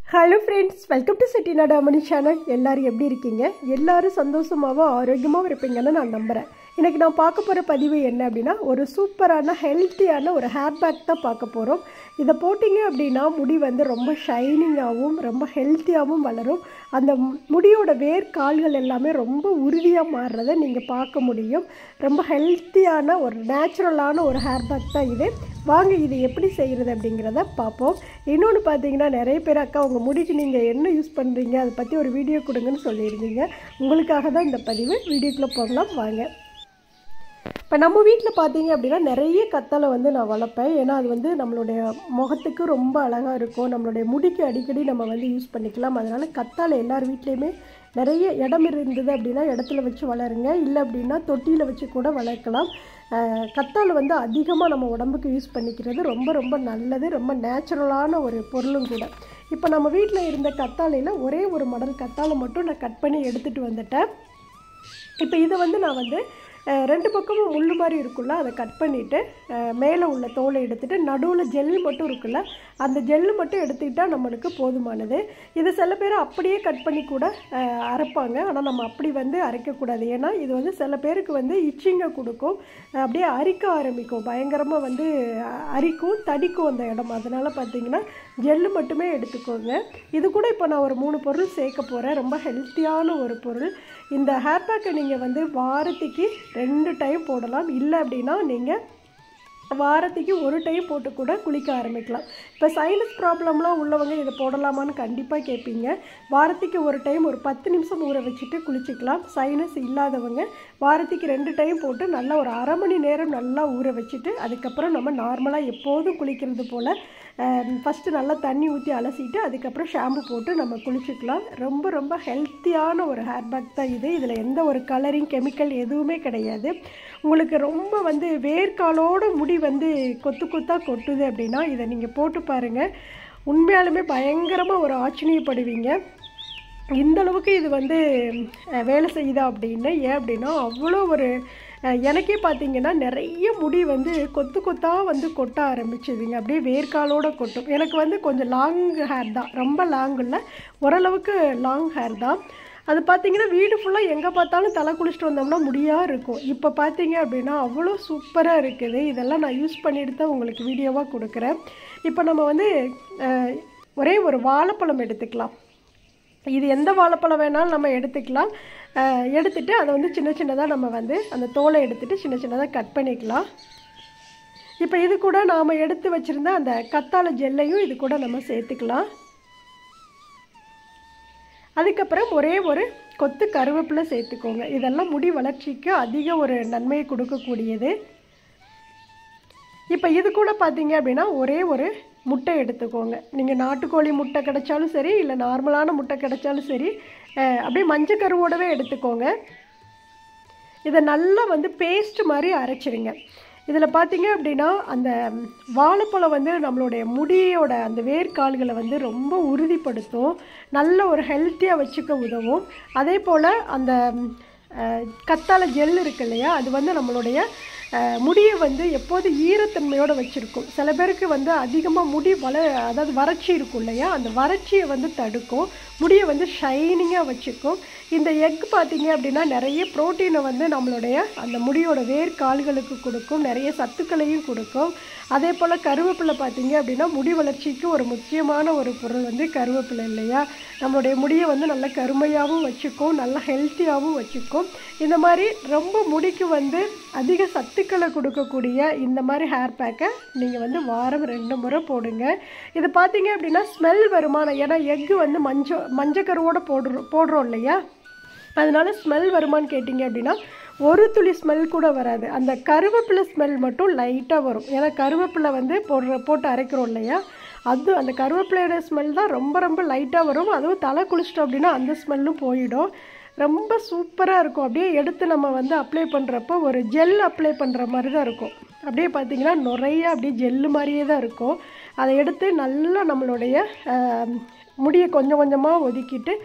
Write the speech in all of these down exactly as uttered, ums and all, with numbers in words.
Hello friends, welcome to Chettinad Ammani channel. எல்லோரும் எப்படி இருக்கீங்க? எல்லோரும் சந்தோஷமாகவும் ஆரோக்கியமாகவும் இருப்பீங்கன்னு நான் நம்புகிறேன். இன்றைக்கி நான் பார்க்க போகிற பதிவு என்ன அப்படின்னா, ஒரு சூப்பரான ஹெல்த்தியான ஒரு ஹேர் பேக் தான் பார்க்க போகிறோம். இதை போட்டிங்க அப்படின்னா முடி வந்து ரொம்ப ஷைனிங்காகவும் ரொம்ப ஹெல்த்தியாகவும் வளரும். அந்த முடியோட வேர் கால்கள் எல்லாமே ரொம்ப உறுதியாக மாறுறதை நீங்கள் பார்க்க முடியும். ரொம்ப ஹெல்த்தியான ஒரு நேச்சுரலான ஒரு ஹேர் பேக் தான் இது. வாங்க இது எப்படி செய்கிறது அப்படிங்கிறத பார்ப்போம். இன்னொன்று பார்த்தீங்கன்னா, நிறைய பேர் அக்கா உங்கள் முடிக்கு நீங்கள் என்ன யூஸ் பண்ணுறீங்க, அதை பற்றி ஒரு வீடியோ கொடுங்கன்னு சொல்லியிருந்தீங்க. உங்களுக்காக தான் இந்த பதிவு. வீடியோக்குள்ளே போகலாம் வாங்க. இப்போ நம்ம வீட்டில் பார்த்தீங்க அப்படின்னா நிறைய கத்தாழை வந்து நான் வளர்ப்பேன். ஏன்னா அது வந்து நம்மளுடைய முகத்துக்கு ரொம்ப அழகாக இருக்கும். நம்மளுடைய முடிக்கு அடிக்கடி நம்ம வந்து யூஸ் பண்ணிக்கலாம். அதனால் கத்தாழை எல்லார் வீட்லேயுமே நிறைய இடம் இருந்தது அப்படின்னா இடத்துல வச்சு வளருங்க. இல்லை அப்படின்னா தொட்டியில் வச்சு கூட வளர்க்கலாம். கத்தாழை வந்து அதிகமாக நம்ம உடம்புக்கு யூஸ் பண்ணிக்கிறது ரொம்ப ரொம்ப நல்லது. ரொம்ப நேச்சுரலான ஒரு பொருளும் கூட. இப்போ நம்ம வீட்டில் இருந்த கத்தாழையில் ஒரே ஒரு மடல் கத்தாழை மட்டும் நான் கட் பண்ணி எடுத்துகிட்டு வந்துட்டேன். இப்போ இதை வந்து நான் வந்து ரெண்டு பக்கமும் முள் மாதிரி இருக்குல்ல, அதை கட் பண்ணிவிட்டு மேலே உள்ள தோலை எடுத்துகிட்டு நடுவில் ஜெல் மட்டும் இருக்குல்ல, அந்த ஜெல்லு மட்டும் எடுத்துக்கிட்டால் நம்மளுக்கு போதுமானது. இது சில பேர் அப்படியே கட் பண்ணி கூட அரைப்பாங்க. ஆனால் நம்ம அப்படி வந்து அரைக்கக்கூடாது. ஏன்னா இது வந்து சில பேருக்கு வந்து இச்சிங்க கொடுக்கும், அப்படியே அரிக்க ஆரம்பிக்கும், பயங்கரமாக வந்து அரிக்கும், தடிக்கும் அந்த இடம். அதனால் பார்த்திங்கன்னா ஜெல்லு மட்டுமே எடுத்துக்கோங்க. இது கூட இப்போ நான் ஒரு மூணு பொருள் சேர்க்க போகிறேன். ரொம்ப ஹெல்த்தியான ஒரு பொருள். இந்த ஹேர் பேக்கை நீங்கள் வந்து வாரத்துக்கு ரெண்டு டைம் போடலாம். இல்லை அப்படின்னா நீங்கள் வாரத்துக்கு ஒரு டைம் போட்டு கூட குளிக்க ஆரம்பிக்கலாம். இப்போ சைனஸ் ப்ராப்ளம்லாம் உள்ளவங்க இதை போடலாமான்னு கண்டிப்பாக கேட்பீங்க. வாரத்துக்கு ஒரு டைம் ஒரு பத்து நிமிஷம் ஊற வச்சுட்டு குளிச்சிக்கலாம். சைனஸ் இல்லாதவங்க வாரத்துக்கு ரெண்டு டைம் போட்டு நல்லா ஒரு அரை மணி நேரம் நல்லா ஊற வச்சுட்டு அதுக்கப்புறம் நம்ம நார்மலாக எப்போதும் குளிக்கிறது போல் ஃபஸ்ட்டு நல்லா தண்ணி ஊற்றி அலசிட்டு அதுக்கப்புறம் ஷாம்பு போட்டு நம்ம குளிச்சுக்கலாம். ரொம்ப ரொம்ப ஹெல்த்தியான ஒரு ஹேர் பேக் தான் இது. இதில் எந்த ஒரு கலரிங் கெமிக்கல் எதுவுமே கிடையாது. உங்களுக்கு ரொம்ப வந்து வேர்க்காலோடு முடி வந்து கொத்து கொத்தாக கொட்டுது அப்படின்னா இதை நீங்கள் போட்டு பாருங்கள். உண்மையாலுமே பயங்கரமாக ஒரு ஆச்சரியப்படுவீங்க. இந்தளவுக்கு இது வந்து வேலை செய்யுதா அப்படின்னு. ஏன் அப்படின்னா அவ்வளோ ஒரு எனக்கே பார்த்திங்கன்னா நிறைய முடி வந்து கொத்து கொத்தாக வந்து கொட்ட ஆரம்பிச்சுதுங்க. அப்படியே வேர்க்காலோடு கொட்டும். எனக்கு வந்து கொஞ்சம் லாங் ஹேர் தான், ரொம்ப லாங் இல்லை, ஓரளவுக்கு லாங் ஹேர் தான். அது பார்த்திங்கன்னா வீடு ஃபுல்லாக எங்கே பார்த்தாலும் தலை குளிச்சுட்டு வந்தோம்னா முடியாக இருக்கும். இப்போ பார்த்தீங்க அப்படின்னா அவ்வளோ சூப்பராக இருக்குது. இதெல்லாம் நான் யூஸ் பண்ணிட்டு தான் உங்களுக்கு வீடியோவாக கொடுக்குறேன். இப்போ நம்ம வந்து ஒரே ஒரு வாழைப்பழம் எடுத்துக்கலாம். இது எந்த வாழைப்பழம் வேணாலும் நம்ம எடுத்துக்கலாம். எடுத்துகிட்டு அதை வந்து சின்ன சின்னதாக நம்ம வந்து அந்த தோலை எடுத்துகிட்டு சின்ன சின்னதாக கட் பண்ணிக்கலாம். இப்போ இது கூட நாம் எடுத்து வச்சுருந்த அந்த கத்தாழை ஜெல்லையும் இது கூட நம்ம சேர்த்துக்கலாம். அதுக்கப்புறம் ஒரே ஒரு கொத்து கருவேப்பிலை சேர்த்துக்கோங்க. இதெல்லாம் முடி வளர்ச்சிக்கு அதிக ஒரு நன்மையை கொடுக்கக்கூடியது. இப்போ இது கூட பார்த்தீங்க அப்படின்னா ஒரே ஒரு முட்டை எடுத்துக்கோங்க. நீங்கள் நாட்டுக்கோழி முட்டை கிடைச்சாலும் சரி, இல்லை நார்மலான முட்டை கிடைச்சாலும் சரி, அப்படியே மஞ்சள் கருவோடவே எடுத்துக்கோங்க. இதை நல்லா வந்து பேஸ்ட் மாதிரி அரைச்சிருங்க. இதில் பார்த்தீங்க அப்படின்னா அந்த வாழைப்பழம் வந்து நம்மளுடைய முடியோட அந்த வேர்க்கால்களை வந்து ரொம்ப உறுதிப்படுத்தும், நல்ல ஒரு ஹெல்த்தியாக வச்சுக்க உதவும். அதே போல் அந்த கத்தாழை ஜெல் இருக்கு இல்லையா, அது வந்து நம்மளுடைய முடியை வந்து எப்போது ஈரத்தன்மையோடு வச்சுருக்கும். சில பேருக்கு வந்து அதிகமாக முடி வள அதாவது வறட்சி இருக்கும் இல்லையா, அந்த வறட்சியை வந்து தடுக்கும், முடியை வந்து ஷைனிங்காக வச்சுக்கும். இந்த எக் பார்த்திங்க அப்படின்னா நிறைய ப்ரோட்டீனை வந்து நம்மளுடைய அந்த முடியோட வேர் கால்களுக்கு கொடுக்கும், நிறைய சத்துக்களையும் கொடுக்கும். அதே போல் கருவேப்பிலை பார்த்திங்க அப்படின்னா முடி வளர்ச்சிக்கு ஒரு முக்கியமான ஒரு பொருள் வந்து கருவேப்பிலை இல்லையா, நம்மளுடைய முடியை வந்து நல்ல கருமையாகவும் வச்சுக்கும், நல்ல ஹெல்த்தியாகவும் வச்சுக்கும். இந்த மாதிரி ரொம்ப முடிக்கு வந்து அதிக சத்துக்களை கொடுக்கக்கூடிய இந்த மாதிரி ஹேர் பேக்கை நீங்கள் வந்து வாரம் ரெண்டு முறை போடுங்க. இது பார்த்திங்க அப்படின்னா ஸ்மெல் வருமான, ஏன்னா எக்கு வந்து மஞ்சள் மஞ்சள் கருவோடு போடுறோம் போடுறோம் இல்லையா, அதனால ஸ்மெல் வருமானு கேட்டிங்க அப்படின்னா ஒரு துளி ஸ்மெல் கூட வராது. அந்த கருவேப்பிலை ஸ்மெல் மட்டும் லைட்டாக வரும். ஏன்னா கருவேப்பிலை வந்து போடுற போட்டு அரைக்கிறோம் இல்லையா, அது அந்த கருவேப்பிலையோட ஸ்மெல் தான் ரொம்ப ரொம்ப லைட்டாக வரும். அதுவும் தலை குளிச்சிட்டோம் அப்படின்னா அந்த ஸ்மெல்லும் போயிடும். ரொம்ப சூப்பராக இருக்கும். அப்படியே எடுத்து நம்ம வந்து அப்ளை பண்ணுறப்போ ஒரு ஜெல் அப்ளை பண்ணுற மாதிரி தான் இருக்கும். அப்படியே பார்த்திங்கன்னா நிறைய அப்படியே ஜெல்லு மாதிரியே தான் இருக்கும். அதை எடுத்து நல்லா நம்மளுடைய முடியை கொஞ்சம் கொஞ்சமாக ஒதுக்கிட்டு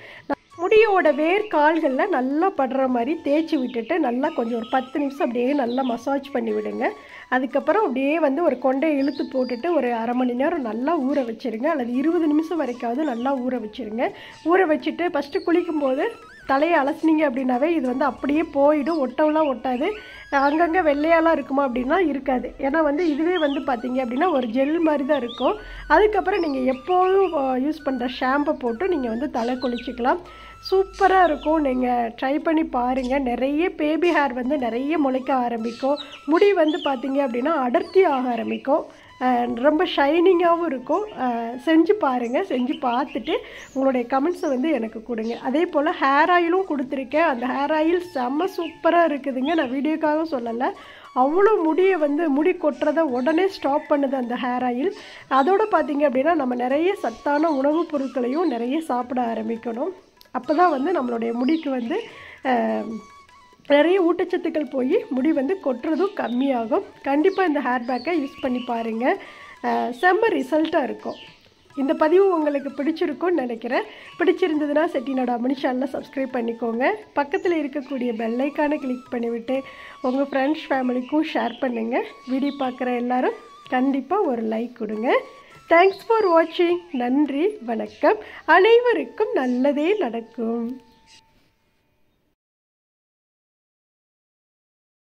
முடியோட வேர் கால்களில் நல்லா படுற மாதிரி தேய்ச்சி விட்டுட்டு நல்லா கொஞ்சம் ஒரு பத்து நிமிஷம் அப்படியே நல்லா மசாஜ் பண்ணி விடுங்க. அதுக்கப்புறம் அப்படியே வந்து ஒரு கொண்டையை இழுத்து போட்டுட்டு ஒரு அரை மணி நேரம் நல்லா ஊற வச்சுருங்க, அல்லது இருபது நிமிஷம் வரைக்காவது நல்லா ஊற வச்சுருங்க. ஊற வச்சுட்டு ஃபஸ்ட்டு குளிக்கும்போது தலையை அலசினீங்க அப்படின்னாவே இது வந்து அப்படியே போயிடும், ஒட்டவெல்லாம் ஒட்டாது. அங்கங்கே வெள்ளையாலாம் இருக்குமா அப்படின்னா இருக்காது. ஏன்னா வந்து இதுவே வந்து பார்த்தீங்க அப்படின்னா ஒரு ஜெல் மாதிரி தான் இருக்கும். அதுக்கப்புறம் நீங்கள் எப்போதும் யூஸ் பண்ணுற ஷாம்பை போட்டு நீங்கள் வந்து தலை குளிச்சிக்கலாம். சூப்பராக இருக்கும். நீங்கள் ட்ரை பண்ணி பாருங்கள். நிறைய பேபி ஹேர் வந்து நிறைய முளைக்க ஆரம்பிக்கும். முடி வந்து பார்த்தீங்க அப்படின்னா அடர்த்தி ஆக ஆரம்பிக்கும், ரொம்ப ஷைனிங்காகவும் இருக்கும். செஞ்சு பாருங்கள். செஞ்சு பார்த்துட்டு உங்களுடைய கமெண்ட்ஸை வந்து எனக்கு கொடுங்க. அதே போல் ஹேர் ஆயிலும் கொடுத்துருக்கேன். அந்த ஹேர் ஆயில் செம்ம சூப்பராக இருக்குதுங்க. நான் வீடியோக்காக சொல்லலை, அவ்வளோ முடியை வந்து முடி கொட்டுறதை உடனே ஸ்டாப் பண்ணுது அந்த ஹேர் ஆயில். அதோடு பார்த்தீங்க அப்படின்னா நம்ம நிறைய சத்தான உணவுப் பொருட்களையும் நிறைய சாப்பிட ஆரம்பிக்கணும். அப்போ தான் வந்து நம்மளுடைய முடிக்கு வந்து நிறைய ஊட்டச்சத்துக்கள் போய் முடி வந்து கொட்டுறதும் கம்மியாகும். கண்டிப்பாக இந்த ஹேர் பேக்கை யூஸ் பண்ணி பாருங்கள், செம்ம ரிசல்ட்டாக இருக்கும். இந்த பதிவு உங்களுக்கு பிடிச்சிருக்கும்னு நினைக்கிறேன். பிடிச்சிருந்ததுன்னா செட்டிநாடு அம்மணி சேனலை சப்ஸ்கிரைப் பண்ணிக்கோங்க. பக்கத்தில் இருக்கக்கூடிய பெல் ஐக்கானை கிளிக் பண்ணிவிட்டு உங்கள் ஃப்ரெண்ட்ஸ் ஃபேமிலிக்கும் ஷேர் பண்ணுங்கள். வீடியோ பார்க்குற எல்லோரும் கண்டிப்பாக ஒரு லைக் கொடுங்க. தேங்க்ஸ் ஃபார் வாட்சிங். நன்றி, வணக்கம். அனைவருக்கும் நல்லதே நடக்கும்.